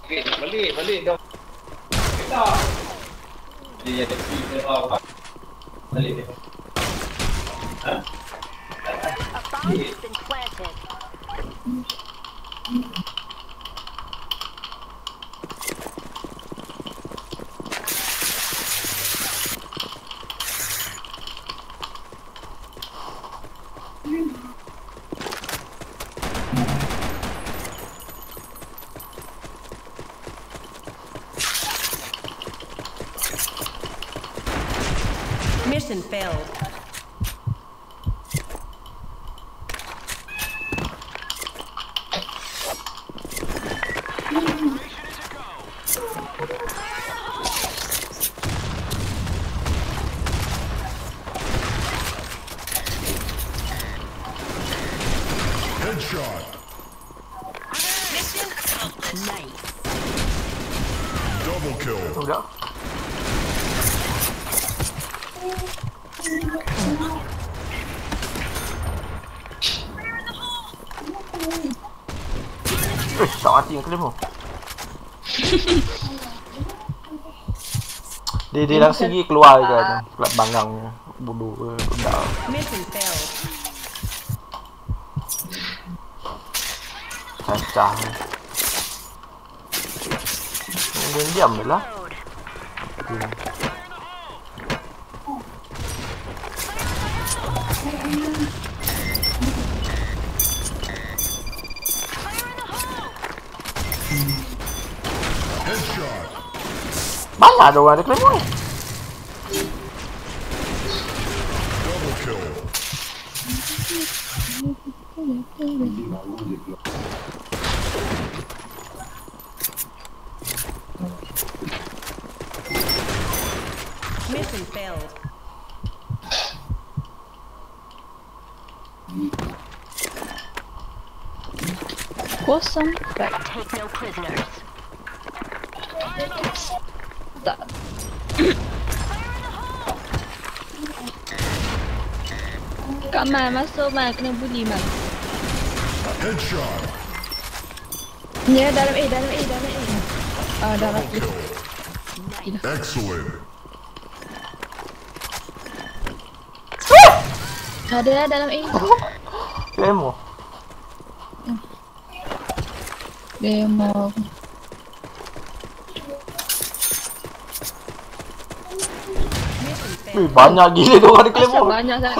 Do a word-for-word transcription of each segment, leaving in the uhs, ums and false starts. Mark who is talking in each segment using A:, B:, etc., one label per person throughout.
A: Balik, balik dah. Tak. Dia ada kita tahu. Balik dia. Ha?
B: A bomb has been planted.
C: Mission failed.
D: Headshot.
C: Mission accomplished. Nice.
D: Double kill.
E: Udah. Eh, tak mati yang kelima. Dia dia dari segi keluar je kan. Kelat bangang bodoh ke budak.
C: Mission failed.
E: Cacah. Dia diam je lah. Hmm.
D: Headshot.
E: Banyak ada orang ada claim ni.
D: Double kill.
C: Mission failed.
F: Kosong. Tak.
B: Take no prisoners.
F: Tak. Kak Mal, masuk Mal, kena bully Mal.
D: Headshot.
F: Ya, dalam A, dalam A, dalam A. Ah, dalam A.
D: Kill. Excellent.
F: Ada dalam A.
E: Claim.
F: Demo.
E: Eh, banyak gila tu orang ada claim.
F: Asal banyak sangat.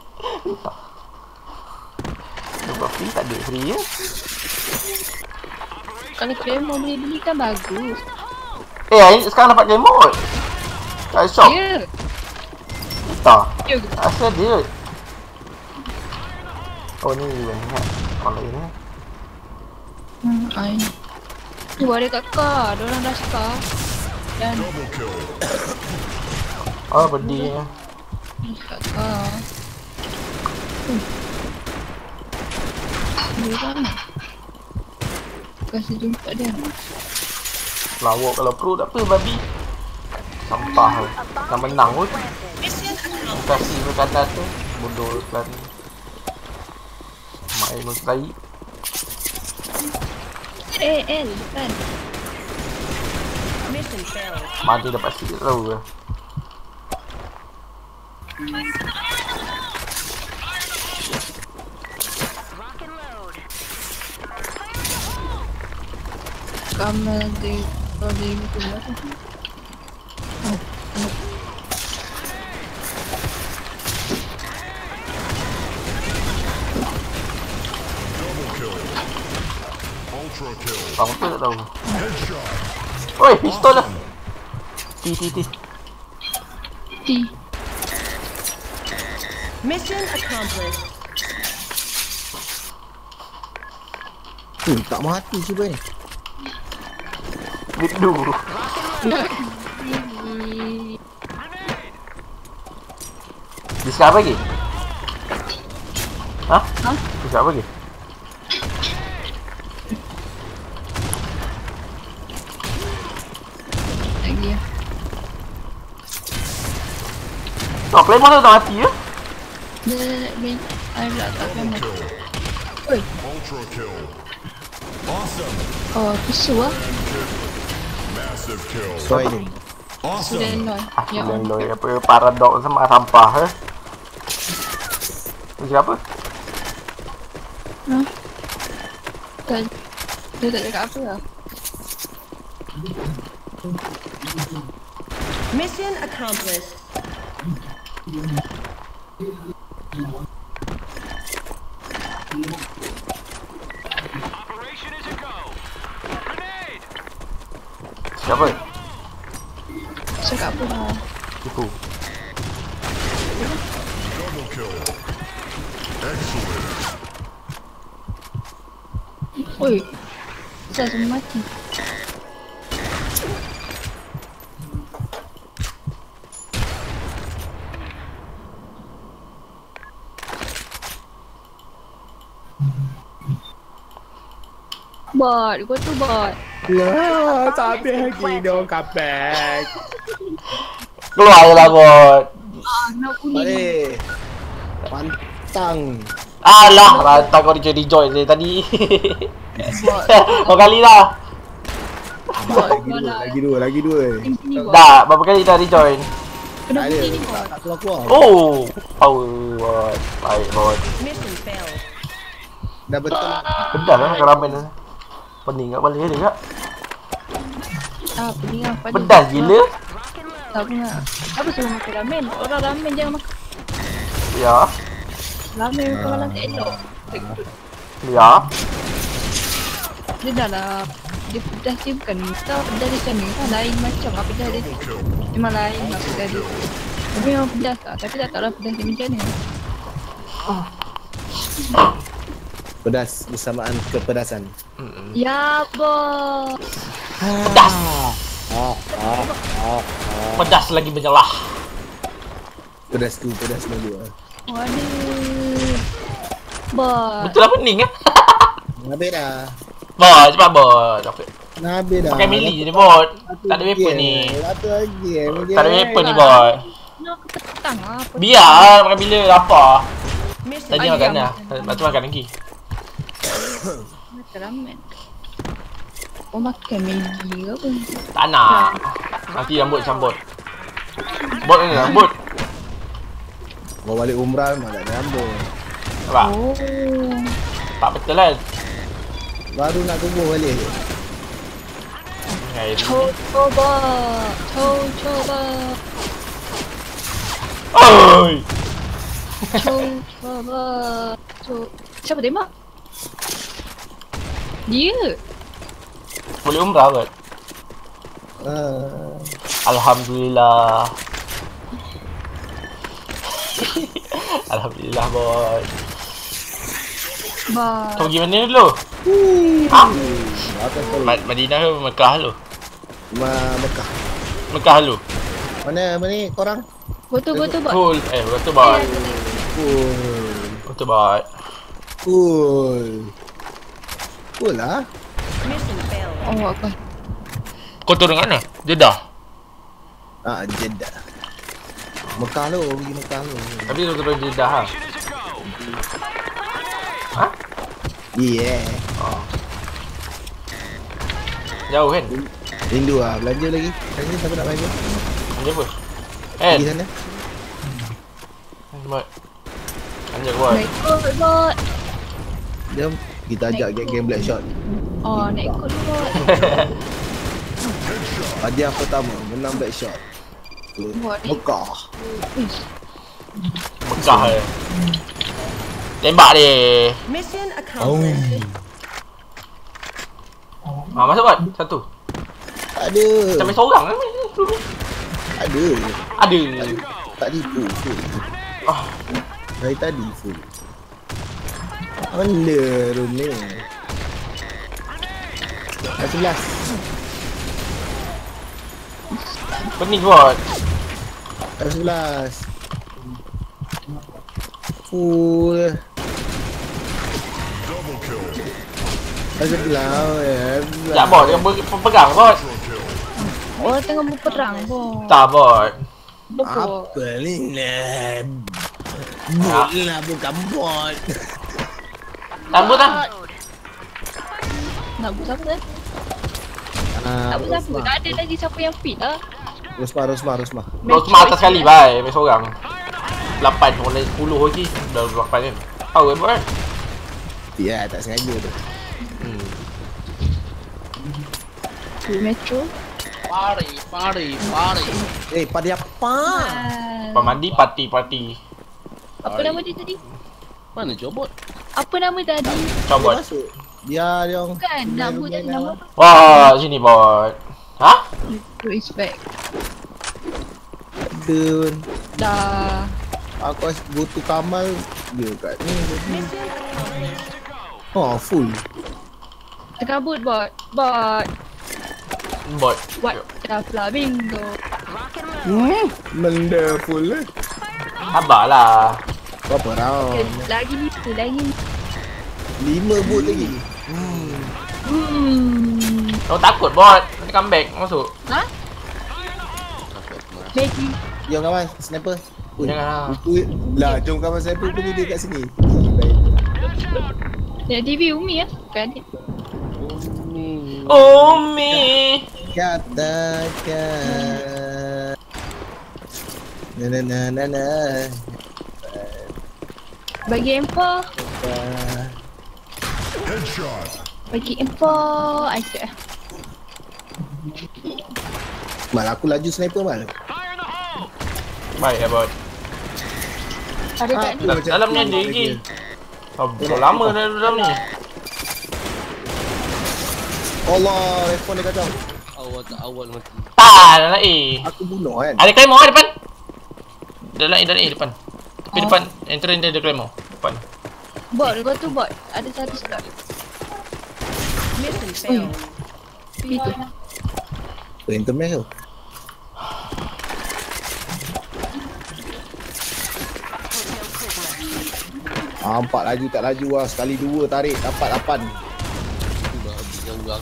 E: Sebab free tak ada free ya.
F: Kalau claim mau beli-beli kan bagus.
E: Eh, hari sekarang dapat claim mode. Tak shop.
F: Ya.
E: Tak.
F: Ya.
E: Asal dia. Oh ni banyak. Kalau ini.
F: Hmm, ai. Tu ada kakak, dorang dah scar. Dan
D: Double kill.
E: Oh, berdiri ya.
F: kakak. Hmm. Dia mana? Kasih jumpa dia.
E: Lawak kalau pro tak apa babi. Sampah. Nak menang pun. Kasih ke kata tu. Bodoh kan. Main mustahil.
F: Eh, eh, depan.
C: Mission failed.
E: Mati dapat sikit tahu ke.
B: Rock and load.
F: Kamera di rolling tu lah.
D: Double kill. Ultra kill.
E: Bang tu tak tahu.
D: Headshot.
E: Oi, pistol lah. Ti ti ti.
F: T.
C: Mission accomplished.
G: Hmm, tak mati si boy ni.
E: Bidu. Dia sekarang apa lagi? Hah?
F: Hah?
E: Dia sekarang apa lagi?
F: Lagi ya.
E: Oh, Claymore tu tak mati ya?
F: Dia dia dia. Ai pula tak
D: Double
F: kamera.
D: kill.
F: Oi.
D: Ultra kill. Awesome.
F: Oh, pisu ah.
D: Kill. Massive kill.
G: Soy ni.
D: Awesome.
F: Sudah loy. Ya.
E: Yang loi apa paradox sama sampah eh. Ni siapa?
F: Ha? Tak. Dia tak cakap apa lah.
C: Mission accomplished.
E: Siapa?
F: Cakap apa lah.
E: Itu.
D: Double kill. Excellent.
F: Oi. Saya semua mati. Bot, gua tu bot.
G: Lah, tak habis lagi dia orang comeback.
E: Keluar je lah bot.
F: Ah, nak kuning.
G: Balik. Pantang.
E: Alah, rata kau dia rejoin dari tadi.
F: Bot.
E: Berapa kali dah?
F: Bot,
G: Lagi dua, lagi dua, lagi dua.
F: Sini bot.
E: Dah, berapa kali dah rejoin?
F: Kena
G: Tak ada,
F: putih ni
G: tak,
F: bot.
G: tak keluar-keluar.
E: Oh, power bot. Baik bot.
C: Mission failed.
G: Dah betul.
E: Pedas lah makan ramen tu. Pening kat balik dia kak.
F: Ah, pening lah. Pada-
E: Pedas gila.
F: Tak pernah. Apa suruh makan ramen? Orang ramen jangan makan.
E: Ya.
F: Ramen makan malam tak elok.
E: Ya.
F: Dia dah lah. Dia pedas dia bukan tak pedas dia sana kan lain macam lah pedas dia. Memang lain lah pedas dia. Tapi memang pedas tak. Tapi tak tahu lah pedas dia macam mana.
G: Pedas bersamaan kepedasan.
F: Ya bos.
E: Pedas.
G: Ah, ah, ah.
E: Pedas lagi menyelah.
G: Pedas tu, pedas dulu.
F: Waduh. Bos.
E: Betul lah pening eh.
G: Habis dah.
E: Bot, cepat bot.
G: Habis dah.
E: Pakai melee je ni bot. Tak ada weapon ni.
G: Satu lagi.
E: Tak ada weapon ni bot.
F: Nak ke petang lah.
E: Biar makan bila lapar.
C: Mission
E: Tadi
F: Ayam.
E: makan dah. Lepas tu makan lagi.
F: Makan ramen. Oh makan Maggi ke apa?
E: Tak nak. Nanti rambut sambut. Bot ni rambut.
G: Bawa balik umrah memang tak ada rambut.
E: Nampak?
F: Oh.
E: Tak betul lah.
G: Baru nak tunggu balik je.
E: Hai.
F: Coba. Coba.
E: Oi.
F: Coba. Co- Siapa tembak? Dia.
E: Boleh umrah kot.
G: Ah.
E: Alhamdulillah. Alhamdulillah bot.
F: Ba.
E: Kau pergi mana dulu? Ha?
G: Apa kau?
E: Ma- Madinah ke Mekah dulu?
G: Ma Mekah.
E: Mekah dulu.
G: Mana mana ni korang?
F: Betul betul bot.
E: Cool. Eh, betul bot.
G: Cool.
E: Betul bot.
G: Cool. Cool lah.
C: Mission failed.
F: Oh apa?
E: Kau turun kat mana? Jeddah.
G: Ah, Jeddah. Mekah lu, pergi Mekah lu.
E: Tapi tu turun Jeddah ha. Ha?
G: Yeah.
E: Jauh kan?
G: Rindu ah, belanja lagi. Belanja siapa nak belanja?
E: Anjir apa? Eh,
G: Pergi sana.
E: bot. Anjir bot.
F: Naik kot bot.
G: Jom kita ajak geng-geng Black Shot.
F: Oh naik kot bot.
G: Hadiah pertama menang Black Shot.
F: Buat ni.
G: Mekah.
F: Uish.
E: Mekah dia. Tembak dia.
C: Mission accomplished.
E: Ha, masuk bot. Satu.
G: Tak ada.
E: Macam main seorang kan?
G: Ada.
E: Ada.
G: Tak tipu full.
E: Ah,
G: Dari tadi full. Mana room ni? Dah sebelas.
E: pening bot.
G: Dah sebelas. Full.
D: Double kill.
G: Dah sebelas. eh.
E: Sekejap bot. Dia pe- pegang bot.
F: Orang tengah berperang bot.
E: Tak bot.
F: Bot.
G: Apa ni? Bot lah bukan bot.
E: Tambut lah.
F: Nak buat apa eh?
G: Ah,
F: Tak apa siapa. Tak ada lagi siapa yang fit lah.
G: Rosma, Rosma, Rosma.
E: Rosma atas sekali, bye. Main seorang. lapan, orang lain sepuluh lagi. Dah lapan kan. Power buat.
G: Ya, tak sengaja tu.
E: Hmm.
F: Tu Metro.
H: Pari, pari, pari.
G: Eh, pada apa?
F: Ah.
E: Pak mandi, parti-parti.
F: Apa nama dia tadi?
H: Mana cobot?
F: Apa nama tadi?
E: Cobot.
G: Masuk. Biar dia orang.
F: Bukan, nama tadi nama apa?
E: Wah, sini bot. Hah?
F: Metro is back.
G: Dun.
F: Dah.
G: Aku butuh Kamal dia kat ni. Oh, full.
F: Terkabut bot. Bot.
E: Bot.
F: What? Dah flamingo.
G: Hmm, benda full lah.
E: Sabarlah.
G: Berapa round?
F: Okay, lagi lima, lagi lima.
G: Lima boot lagi.
F: Hmm.
E: Kau takut bot. Nanti comeback masuk.
F: Ha? Maggie.
G: Jom kawan, sniper. Ui,
E: Janganlah.
G: ui, lah, jom kawan sniper punya dia kat sini.
F: Dia T V Umi lah. Bukan adik.
E: Umi.
G: Katakan. Na na na na na.
F: Bagi info.
D: Headshot.
F: Bagi info. Aisyah.
G: Mal, aku laju sniper mal.
E: Baik ya bot.
F: Ada kat ni.
G: Aku macam
E: Dalam ni
G: tu
E: ada lagi. Oh,
G: Tengok.
E: lama dah dalam ni.
G: Allah, respon dia kacau.
H: Awal tak awal mati.
E: Tak, dalam A.
G: Aku bunuh kan.
E: Ada claymore ah depan. Dalam A, dalam A depan. Tapi depan, entrance dia ada claymore. Depan.
F: Bot, kau tu bot. Ada satu slot.
C: Mission failed.
F: Itu.
G: Tu internet tu. Ah, empat laju tak laju lah. Sekali dua tarik dapat lapan.
H: Dah habis gang-gang.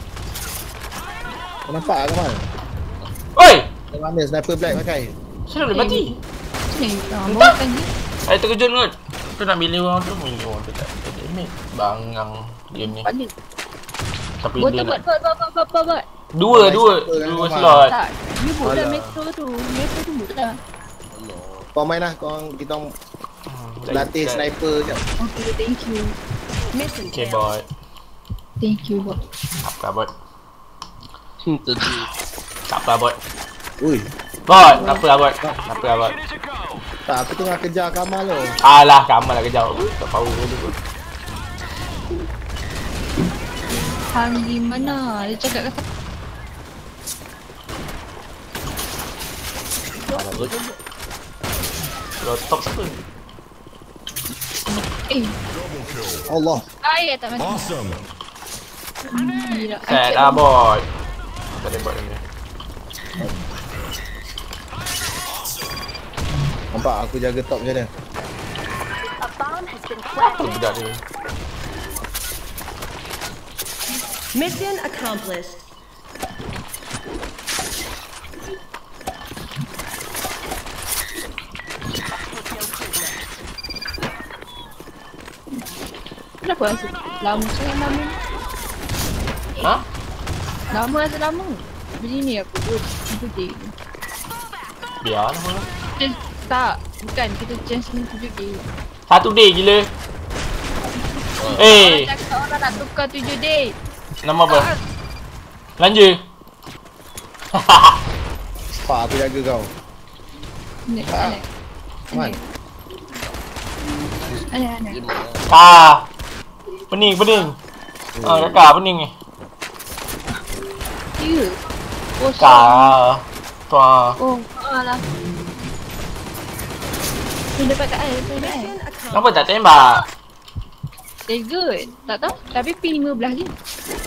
G: Kau nampak tak Kamal?
E: Oi!
G: Yang mana sniper black pakai?
E: Saya boleh mati.
F: Sini. Ah, makan je.
E: Saya terkejut kot. Tu nak pilih orang tu, pilih orang tu tak ada damage. Bangang game ni.
F: Balik.
E: Tapi
F: Bot,
E: dia
F: bot,
E: nak
F: bot, bot, bot, bot, bot, bot.
E: dua, dua,
G: Sniper
E: dua
G: kan,
E: slot.
F: Tak. Dia bot dah
G: Alah.
F: metro tu. Metro tu bot dah.
G: Kau main lah. Kau orang kita orang latih sniper je.
F: Okay, thank you.
C: Mission
E: Okay
C: failed.
E: bot.
F: Thank you bot.
E: Apa bot?
H: Hmm, tadi.
E: Tak apa bot.
G: Ui.
E: Bot, tak apa bot. Tak apa bot.
G: Tak, aku tengah kejar Kamal tu.
E: Alah, Kamal lah kejap. Tak tahu dia tu.
F: Hang di mana? Dia cakap kata.
E: Kalau top siapa?
F: Eh,
D: Double kill.
G: Allah.
F: ayah tak mati.
D: Awesome.
F: Gila.
E: Set lah bot. Tak ada bot ni.
G: Nampak aku jaga top macam mana?
B: A bomb has been
E: Apa
B: planted.
E: budak ni?
C: Mission accomplished.
F: Kenapa rasa lama sangat lama ni?
E: Ha?
F: Lama rasa lama. Begini aku buat tujuh day.
E: Biar lah.
F: Eh, tak. Bukan. Kita chance ni tujuh day.
E: Satu day gila. Eh,
F: Orang cakap orang nak tukar tujuh day.
E: nama apa? Belanja.
G: Pak aku jaga kau.
F: Nek,
G: Ah.
F: nek.
G: Man.
F: Nek, nek.
H: Dia mana?
E: Ah. Pening, pening. Ah, kakak pening ni.
F: Ya. Oh, sorry.
E: Kak. Tuan.
F: Oh, alah. Dia dapat kat air, dapat kat air.
C: Mission accomplished.
E: Kenapa tak tembak?
F: They good. Tak tahu. Tapi P lima belas je.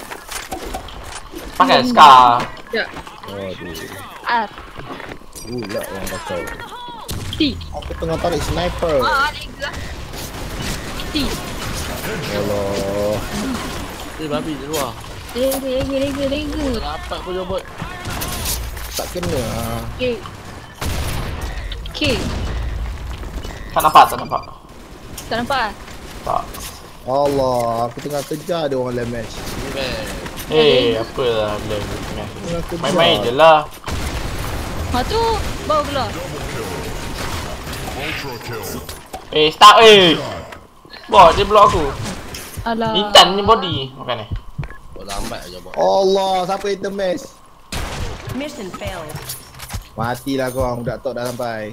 E: Pakai Scar.
F: Sekejap.
G: Aduh.
F: Ah,
G: Pula orang kacau.
F: T.
G: Aku tengah tarik sniper.
F: Ah, lega. T.
G: Allah.
H: Dia babi di luar.
F: Lega, lega, lega, lega.
H: Dapat pun cobot.
G: Tak kena.
F: Okay. Okay.
E: Tak nampak, tak nampak.
F: Tak nampak ah?
E: Tak.
G: Allah, aku tengah kejar dia orang dalam match.
H: Ni best.
E: Eh, apa lah blend. Main-main je lah.
F: Ha tu bawa keluar.
D: Ultra kill.
E: Eh, start eh. Bot dia block aku.
F: Alah.
E: Intan ni body. Makan eh.
H: Kau lambat aja bot.
G: Allah, siapa item match?
C: Mission failed.
G: Matilah korang, budak tok dah sampai.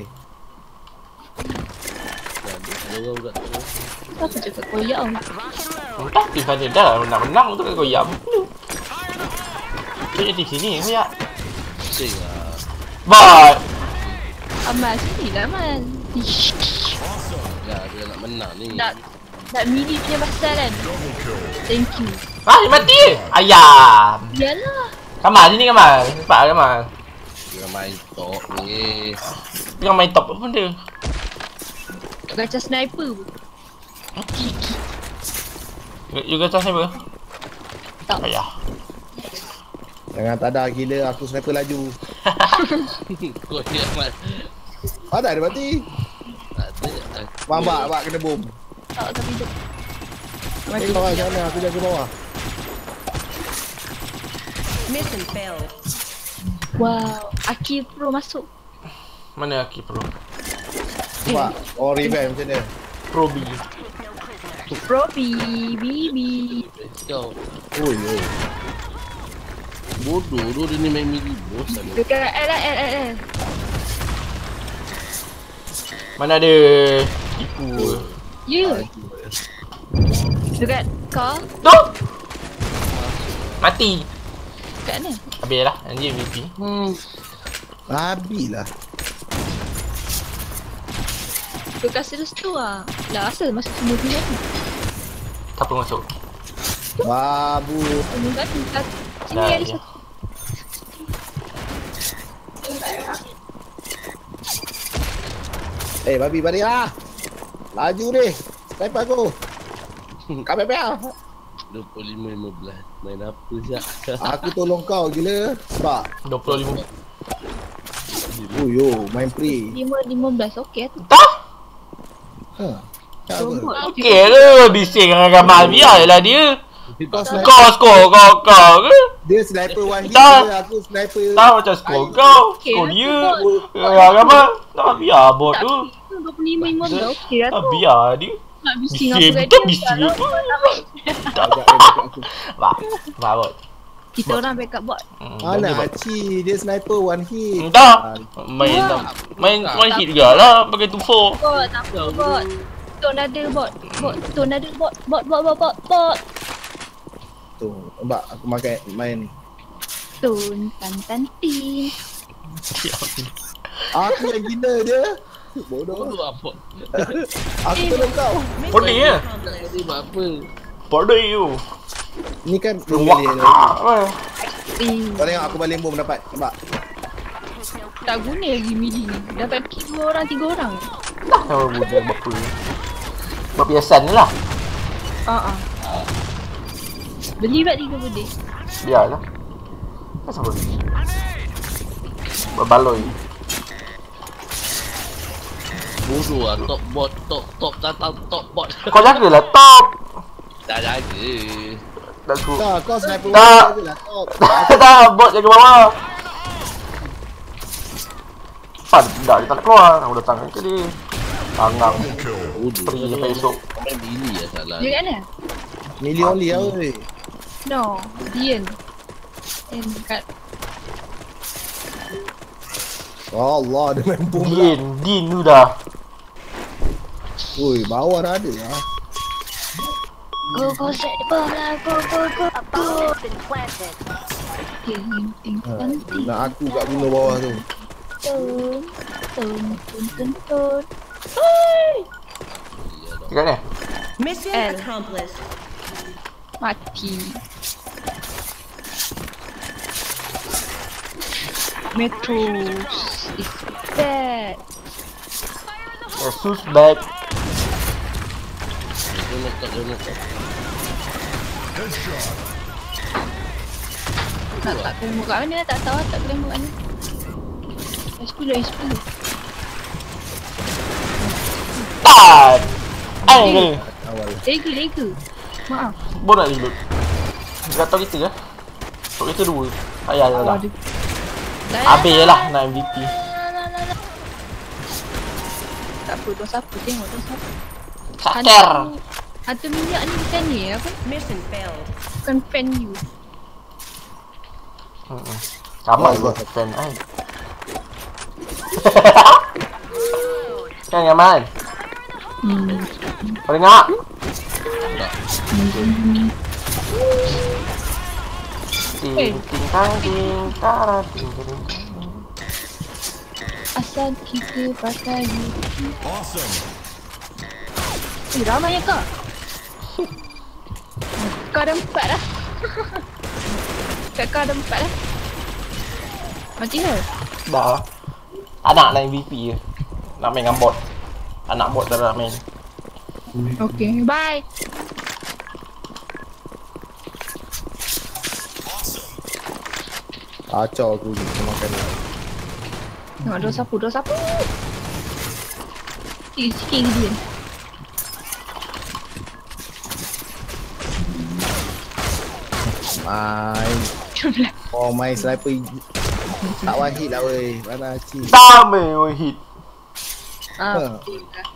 H: Ada orang kat tu.
F: Apa cakap koyak oh.
E: Entah tim saja dah menang-menang tu kan koyak. Dia di sini koyak.
H: Pusing lah.
E: Bot.
F: Amal sini lah man. Ish.
H: Ya, dia nak menang ni.
F: Nak nak mili punya pasal kan. Thank you.
E: Ah, dia mati. Ayam.
F: Yalah.
E: Kamal sini Kamal. Cepat Kamal.
H: Dia main top ni.
E: Dia main top apa benda?
F: Gacha sniper pun.
E: You kata siapa?
F: Tak.
E: Ayah.
G: Jangan tak ada gila, aku sniper laju.
H: Kau ni amat.
G: Ah, tak ada mati.
H: Tak ada.
G: Bambak, bak kena bom.
F: Tak tapi hidup.
G: Eh, bawah sana, aku jaga bawah.
C: Mission failed.
F: Wow. Aki Pro masuk.
E: Mana Aki Pro?
G: Nampak? Oh, revamp macam mana?
E: Pro B.
F: Pro B B B.
H: Kau.
G: Oi, oi.
H: Bodoh tu dia ni main mili bosan.
F: Dekat L lah L L L.
E: Mana ada tipu.
F: Ya. Dekat kau.
E: Tu. Mati.
F: Dekat mana?
E: Habis lah anjing M V P.
H: Hmm.
G: Habislah.
F: Kau kasih restu lah. Lah asal masuk semua punya tu.
E: Siapa masuk?
G: Babu.
F: Semua kat tu. Kat sini
E: Dah,
F: ada
E: ya.
F: satu.
G: Eh, babi balik lah. Laju ni. Sniper aku. Kau bebel.
H: dua puluh lima lima belas. Main apa siap?
G: Aku tolong kau gila. Sebab.
E: dua puluh lima.
G: Oh yo, main free.
F: lima lima belas okey tu.
E: Tak?
G: Ha. Tak apa.
F: Robot.
E: Okey ke? Bising dengan Kamal biarlah dia.
G: Kau sniper.
E: Kau skor kau kau ke?
G: Dia sniper one hit
E: Tak.
G: je, aku sniper.
E: Tak macam skor kau.
F: Okey
E: Skor
F: lah
E: dia.
F: tu,
E: Ya Kamal. Tak biar bot
F: Tak,
E: tu.
F: dua puluh lima lima belas okey lah
E: Tak
F: tu.
E: biar dia.
F: Nak bising
E: Bising
F: apa
E: betul bising tu.
G: Ajak dia backup aku.
E: Bah. Bah bot.
F: Kita orang backup bot.
E: Hmm,
G: Mana
E: dia bot.
G: Aci, dia sniper one hit.
E: Entah. Main main one hit jugalah pakai two four.
F: Bot, tak apa bot. Tone ada bot. Bot, tone ada bot. Bot, bot, bot, bot, bot.
G: Tu, nampak aku makan main.
F: Tone, tan, tan, tin.
G: Aku yang gila dia. Bodoh.
H: Bodoh apa?
G: Aku tolong kau.
E: Pedih ya.
H: Dia buat apa?
E: Pedih you.
G: Ni kan
E: Wah.
G: dia.
F: Eh,
G: Kau tengok aku balik bom dapat. Nampak?
F: tak guna lagi mili ni. Dapat kill dua orang, tiga orang.
E: Tak tahu budak apa. Berbiasan je lah.
F: Haa. Beli buat tiga pedih.
E: Biarlah. Kenapa boleh? Berbaloi.
H: Bodoh lah. Top bot. Top top datang top bot.
E: Kau jagalah top.
H: Tak jaga.
E: Tak ku.
G: Tak, kau sniper
E: Tak.
G: one je lah. Top.
E: Tak, bot jaga bawah. Pan, dah kita nak keluar. Aku datang ke dia. Tangang.
H: Bodoh.
E: Pergi sampai esok.
H: Main mili lah salah.
F: Dia kat mana?
G: Million li lah weh.
F: No, Dian. Eh, dekat
G: Allah, dia main bom pula.
E: Din, Din tu dah.
G: Ui, bawah dah ada lah.
F: Go, go, set the bomb lah. Go, go, go,
B: A
F: go.
B: bomb has been planted.
F: Ting, ting,
G: Ha,
F: ting, ting.
G: nak aku kat guna bawah tu.
F: Tun, tun, tun, tun, tun. Hai!
E: Dekat ni?
C: Mission
F: L.
C: accomplished.
F: Mati. Metro is dead.
E: Jesus back.
H: Dia nak tak, dia nak tak.
D: Headshot.
F: Nak tak kena kat mana? Tak tahu tak kena kat mana. S sepuluh, S sepuluh.
E: Tan. Angle.
G: Awal.
F: Lega, lega. Maaf.
E: Bom nak reload. Tak tahu kita ke? Tụi cái đùi. Hay là là.
F: Aduh.
E: Habis lah nak M V P.
F: Tak apa, tu siapa tengok tu siapa.
E: Saker.
F: Hantu minyak ni bukan ni apa?
C: Mission failed.
F: Bukan fan you.
E: Hmm. Sama
G: Oh,
E: juga fan ai. Kan nyaman.
F: Hmm.
E: Kau dengar? Ting ting tang ting tara ting ting.
F: Asal kita pakai you.
D: Awesome.
F: Eh, ramai ya kak? Kau ada empat lah. Kak kau ada empat lah. Mati ke?
E: Dah. Anak nak M V P je. Nak main dengan bot. Anak bot dah nak main.
F: Okay, bye.
G: Kacau aku ni makan ni.
F: Tengok dua sapu, dua sapu. Sikit-sikit dia.
G: Main. Oh main sniper tak one hit lah weh. Mana cik.
E: Sama oi hit.
F: Ah,
G: Ha.
F: betul lah.